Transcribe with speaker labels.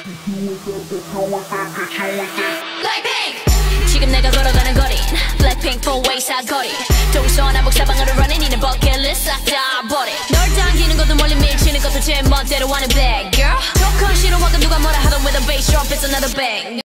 Speaker 1: BLACKPINK 지금 내가 걸어가는 거린 BLACKPINK 4-way 사거리 동서남북 사방으로 running 이는 버킷리스트 싹 다 버려 널 당기는 것도 멀리 밀치는 것도 제 멋대로 하는 bad girl 조건 싫어하고 누가 뭐라 하던 with a bass drop it's another bang